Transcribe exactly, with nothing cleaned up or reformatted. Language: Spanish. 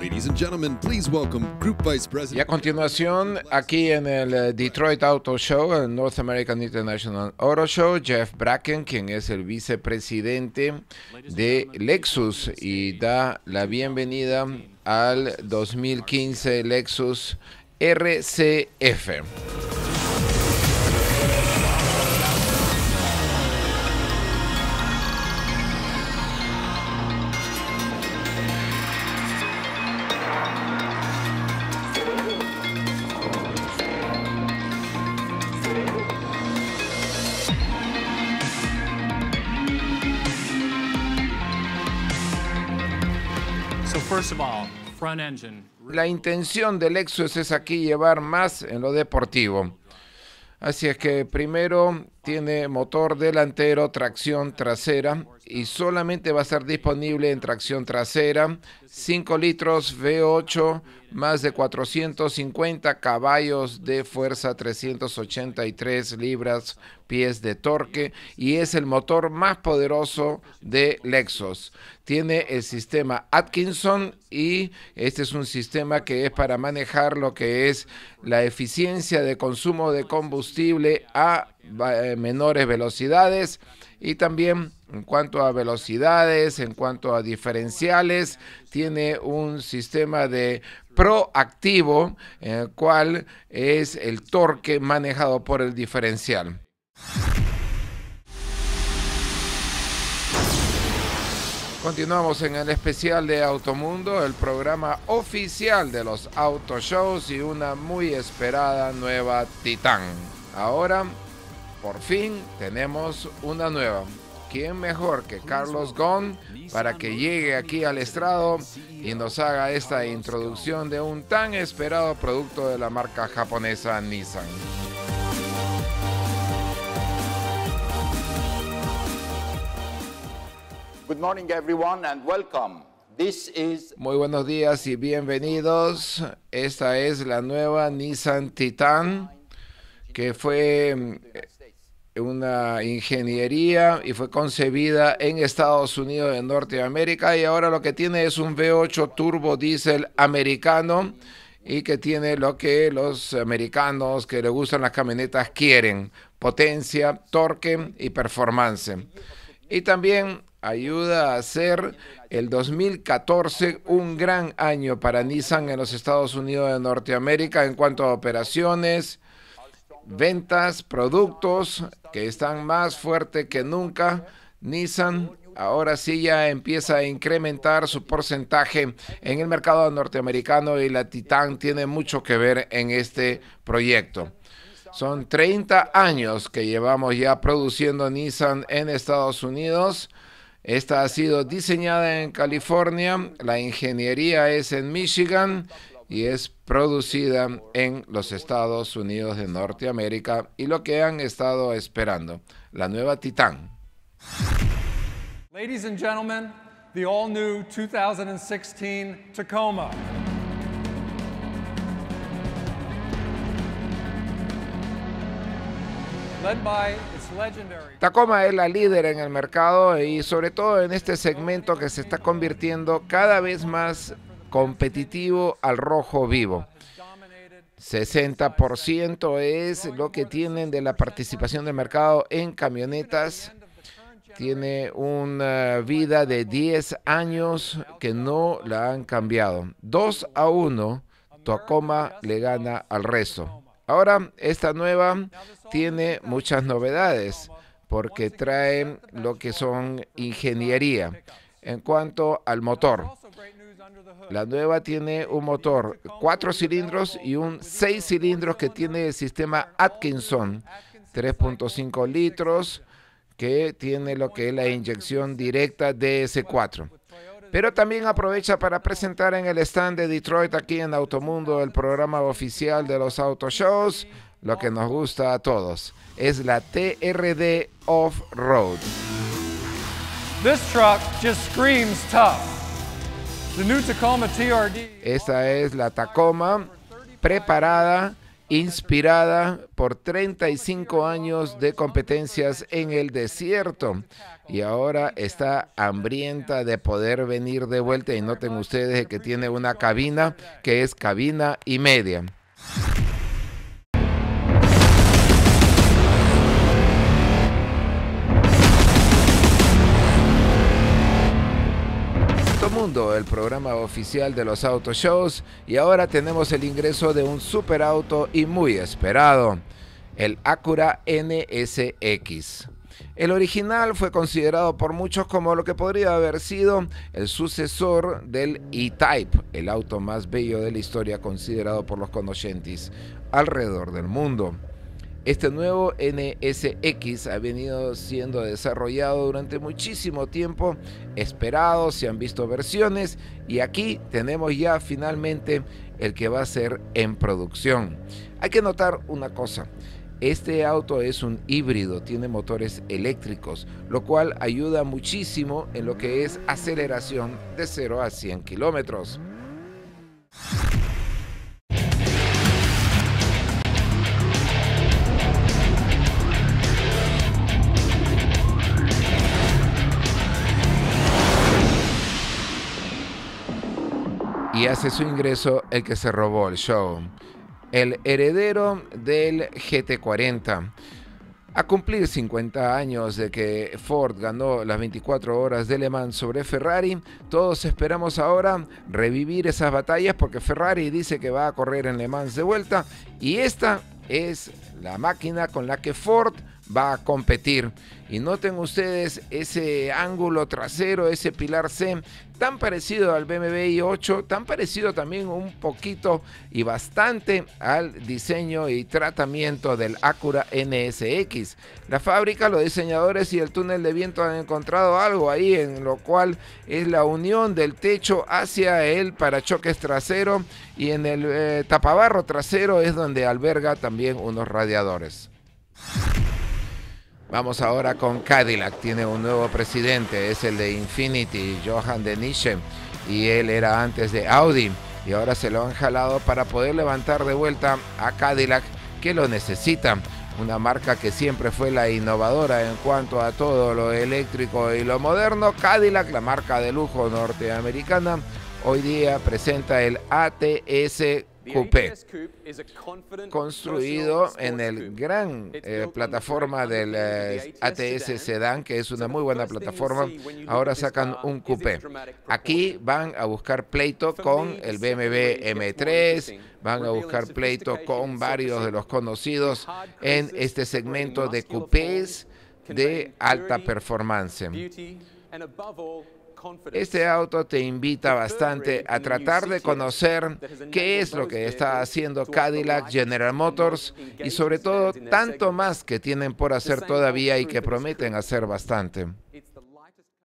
Ladies and gentlemen, please welcome Group Vice President. Y a continuación, aquí en el Detroit Auto Show, el North American International Auto Show, Jeff Bracken, quien es el vicepresidente de Lexus, y da la bienvenida al dos mil quince Lexus R C F. First of all, front engine. La intención de Lexus es aquí llevar más en lo deportivo. Así es que primero tiene motor delantero, tracción trasera, y solamente va a estar disponible en tracción trasera, cinco litros V ocho, más de cuatrocientos cincuenta caballos de fuerza, trescientas ochenta y tres libras pies de torque, y es el motor más poderoso de Lexus. Tiene el sistema Atkinson, y este es un sistema que es para manejar lo que es la eficiencia de consumo de combustible a menores velocidades, y también en cuanto a velocidades, en cuanto a diferenciales, tiene un sistema de proactivo, en el cual es el torque manejado por el diferencial. Continuamos en el especial de Automundo, el programa oficial de los Auto Shows, y una muy esperada nueva Titán. Ahora, por fin, tenemos una nueva. ¿Quién mejor que Carlos Ghosn para que llegue aquí al estrado y nos haga esta introducción de un tan esperado producto de la marca japonesa Nissan? Good morning, everyone, and welcome. This is... Muy buenos días y bienvenidos. Esta es la nueva Nissan Titan, que fue una ingeniería y fue concebida en Estados Unidos de Norteamérica, y ahora lo que tiene es un V ocho turbo diésel americano, y que tiene lo que los americanos que les gustan las camionetas quieren: potencia, torque y performance. Y también ayuda a hacer el dos mil catorce un gran año para Nissan en los Estados Unidos de Norteamérica en cuanto a operaciones, ventas, productos que están más fuertes que nunca. Nissan ahora sí ya empieza a incrementar su porcentaje en el mercado norteamericano, y la Titan tiene mucho que ver en este proyecto. Son treinta años que llevamos ya produciendo Nissan en Estados Unidos. Esta ha sido diseñada en California, la ingeniería es en Michigan, y es producida en los Estados Unidos de Norteamérica, y lo que han estado esperando, la nueva Titan. Ladies and gentlemen, the all-new two thousand sixteen Tacoma. Led by its legendary... Tacoma es la líder en el mercado, y sobre todo en este segmento que se está convirtiendo cada vez más competitivo al rojo vivo. sesenta por ciento es lo que tienen de la participación de mercado en camionetas. Tiene una vida de diez años que no la han cambiado. dos a uno, Tacoma le gana al resto. Ahora, esta nueva tiene muchas novedades, porque trae lo que son ingeniería. En cuanto al motor, la nueva tiene un motor cuatro cilindros y un seis cilindros que tiene el sistema Atkinson, tres punto cinco litros, que tiene lo que es la inyección directa D S cuatro. Pero también aprovecha para presentar en el stand de Detroit, aquí en Automundo, el programa oficial de los Auto Shows, lo que nos gusta a todos. Es la T R D Off-Road. This truck just screams tough. The new Tacoma T R D. Esta es la Tacoma preparada inspirada por treinta y cinco años de competencias en el desierto y ahora está hambrienta de poder venir de vuelta. Y noten ustedes que tiene una cabina que es cabina y media. Mundo, el programa oficial de los auto shows, y ahora tenemos el ingreso de un superauto y muy esperado, el Acura N S X. El original fue considerado por muchos como lo que podría haber sido el sucesor del E-Type, el auto más bello de la historia considerado por los conocentes alrededor del mundo. Este nuevo N S X ha venido siendo desarrollado durante muchísimo tiempo, esperado, se han visto versiones y aquí tenemos ya finalmente el que va a ser en producción. Hay que notar una cosa, este auto es un híbrido, tiene motores eléctricos, lo cual ayuda muchísimo en lo que es aceleración de cero a cien kilómetros. Y hace su ingreso el que se robó el show, el heredero del G T cuarenta. A cumplir cincuenta años de que Ford ganó las veinticuatro horas de Le Mans sobre Ferrari, todos esperamos ahora revivir esas batallas porque Ferrari dice que va a correr en Le Mans de vuelta y esta es la máquina con la que Ford va a competir. Y noten ustedes ese ángulo trasero, ese pilar C, tan parecido al B M W i ocho, tan parecido también un poquito y bastante al diseño y tratamiento del Acura N S X. La fábrica, los diseñadores y el túnel de viento han encontrado algo ahí, en lo cual es la unión del techo hacia el parachoques trasero y en el eh, tapabarro trasero es donde alberga también unos radiadores. Vamos ahora con Cadillac, tiene un nuevo presidente, es el de Infiniti, Johan de Nische, y él era antes de Audi, y ahora se lo han jalado para poder levantar de vuelta a Cadillac, que lo necesita, una marca que siempre fue la innovadora en cuanto a todo lo eléctrico y lo moderno. Cadillac, la marca de lujo norteamericana, hoy día presenta el A T S Coupé, construido en el gran eh, plataforma del eh, A T S Sedan, que es una muy buena plataforma. Ahora sacan un coupé. Aquí van a buscar pleito con el B M W M tres, van a buscar pleito con varios de los conocidos en este segmento de coupés de alta performance. Este auto te invita bastante a tratar de conocer qué es lo que está haciendo Cadillac, General Motors y sobre todo tanto más que tienen por hacer todavía y que prometen hacer bastante.